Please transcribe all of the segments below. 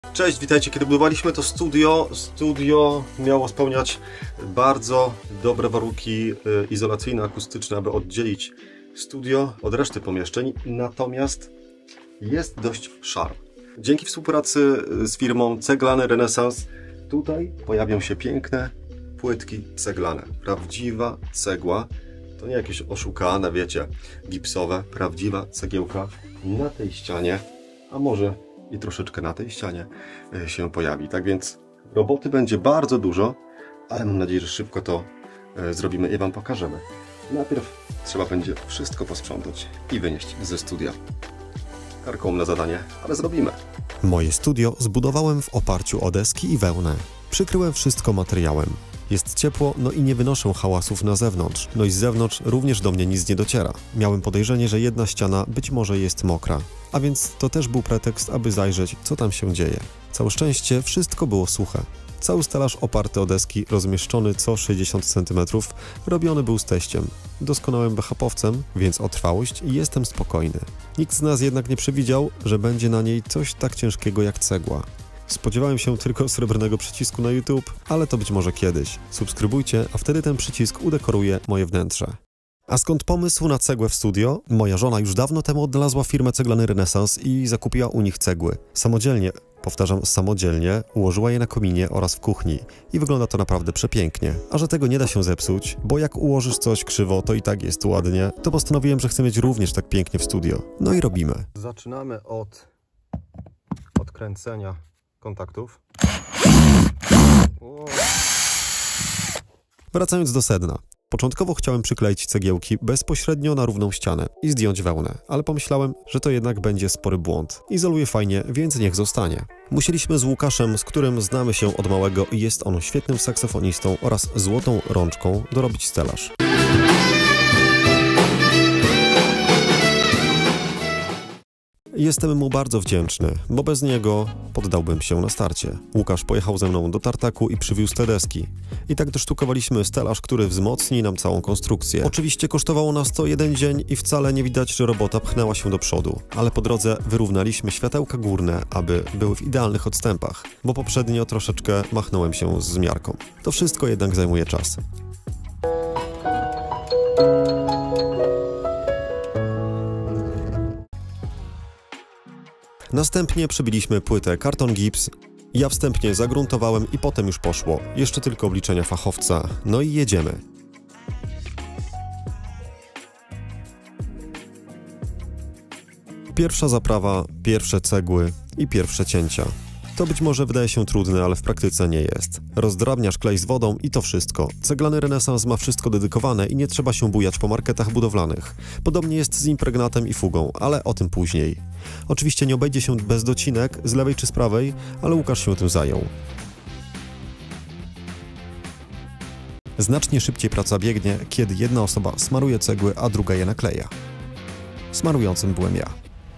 Cześć, witajcie. Kiedy budowaliśmy to studio miało spełniać bardzo dobre warunki izolacyjne, akustyczne, aby oddzielić studio od reszty pomieszczeń, natomiast jest dość szaro. Dzięki współpracy z firmą Ceglany Renesans tutaj pojawią się piękne płytki ceglane. Prawdziwa cegła, to nie jakieś oszukane, wiecie, gipsowe, prawdziwa cegiełka na tej ścianie, a może i troszeczkę na tej ścianie się pojawi. Tak więc roboty będzie bardzo dużo, ale mam nadzieję, że szybko to zrobimy i Wam pokażemy. Najpierw trzeba będzie wszystko posprzątać i wynieść ze studia. Karkołomne zadanie, ale zrobimy. Moje studio zbudowałem w oparciu o deski i wełnę. Przykryłem wszystko materiałem. Jest ciepło, no i nie wynoszę hałasów na zewnątrz. No i z zewnątrz również do mnie nic nie dociera. Miałem podejrzenie, że jedna ściana być może jest mokra. A więc to też był pretekst, aby zajrzeć, co tam się dzieje. Całe szczęście wszystko było suche. Cały stelaż oparty o deski, rozmieszczony co 60 cm, robiony był z teściem. Doskonałym BHP-owcem, więc o trwałość jestem spokojny. Nikt z nas jednak nie przewidział, że będzie na niej coś tak ciężkiego jak cegła. Spodziewałem się tylko srebrnego przycisku na YouTube, ale to być może kiedyś. Subskrybujcie, a wtedy ten przycisk udekoruje moje wnętrze. A skąd pomysł na cegłę w studio? Moja żona już dawno temu odnalazła firmę Ceglany Renesans i zakupiła u nich cegły. Samodzielnie, powtarzam samodzielnie, ułożyła je na kominie oraz w kuchni. I wygląda to naprawdę przepięknie. A że tego nie da się zepsuć, bo jak ułożysz coś krzywo, to i tak jest ładnie, to postanowiłem, że chcę mieć również tak pięknie w studio. No i robimy. Zaczynamy od odkręcenia kontaktów. Wracając do sedna. Początkowo chciałem przykleić cegiełki bezpośrednio na równą ścianę i zdjąć wełnę, ale pomyślałem, że to jednak będzie spory błąd. Izoluje fajnie, więc niech zostanie. Musieliśmy z Łukaszem, z którym znamy się od małego i jest on świetnym saksofonistą oraz złotą rączką, dorobić stelaż. Jestem mu bardzo wdzięczny, bo bez niego poddałbym się na starcie. Łukasz pojechał ze mną do tartaku i przywiózł te deski. I tak dosztukowaliśmy stelaż, który wzmocni nam całą konstrukcję. Oczywiście kosztowało nas to jeden dzień i wcale nie widać, że robota pchnęła się do przodu. Ale po drodze wyrównaliśmy światełka górne, aby były w idealnych odstępach, bo poprzednio troszeczkę machnąłem się z miarką. To wszystko jednak zajmuje czas. Następnie przybiliśmy płytę karton gips. Ja wstępnie загruntowałem i potem już poszło. Jeszcze tylko obliczenia fachowca. No i jedziemy. Pierwsza zaprawa, pierwsze cegły i pierwsze cięcia. To być może wydaje się trudne, ale w praktyce nie jest. Rozdrabniasz klej z wodą i to wszystko. Ceglany Renesans ma wszystko dedykowane i nie trzeba się bujać po marketach budowlanych. Podobnie jest z impregnatem i fugą, ale o tym później. Oczywiście nie obejdzie się bez docinek z lewej czy z prawej, ale Łukasz się tym zajął. Znacznie szybciej praca biegnie, kiedy jedna osoba smaruje cegły, a druga je nakleja. Smarującym byłem ja.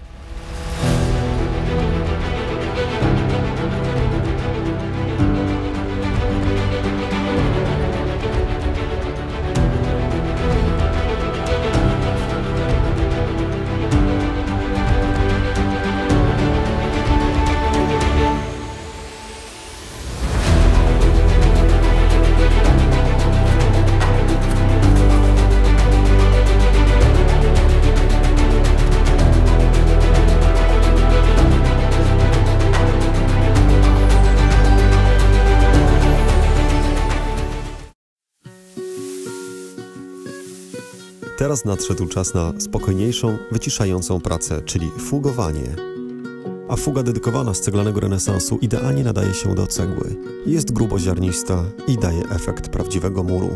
Teraz nadszedł czas na spokojniejszą, wyciszającą pracę, czyli fugowanie. A fuga dedykowana z Ceglanego Renesansu idealnie nadaje się do cegły. Jest gruboziarnista i daje efekt prawdziwego muru.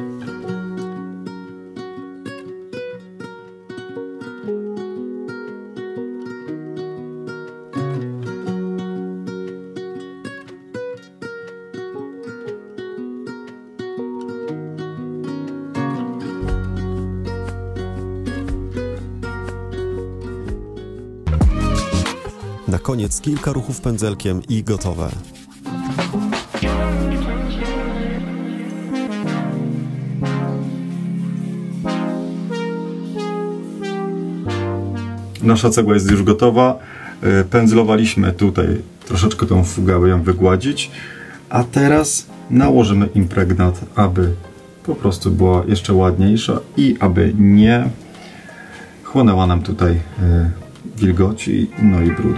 Na koniec kilka ruchów pędzelkiem i gotowe. Nasza cegła jest już gotowa. Pędzlowaliśmy tutaj troszeczkę tą fugę ją wygładzić. A teraz nałożymy impregnat, aby po prostu była jeszcze ładniejsza i aby nie chłonęła nam tutaj wilgoci, no i brudu.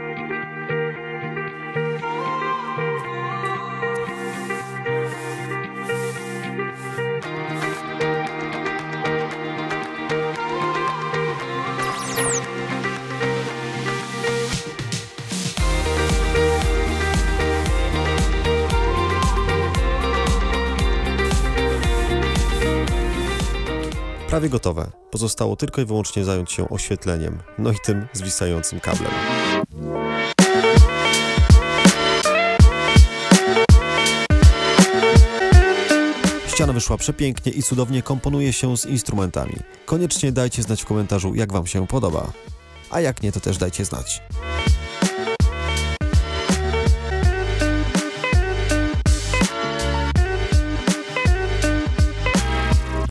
Prawie gotowe. Pozostało tylko i wyłącznie zająć się oświetleniem, no i tym zwisającym kablem. Ściana wyszła przepięknie i cudownie komponuje się z instrumentami. Koniecznie dajcie znać w komentarzu, jak Wam się podoba. A jak nie, to też dajcie znać.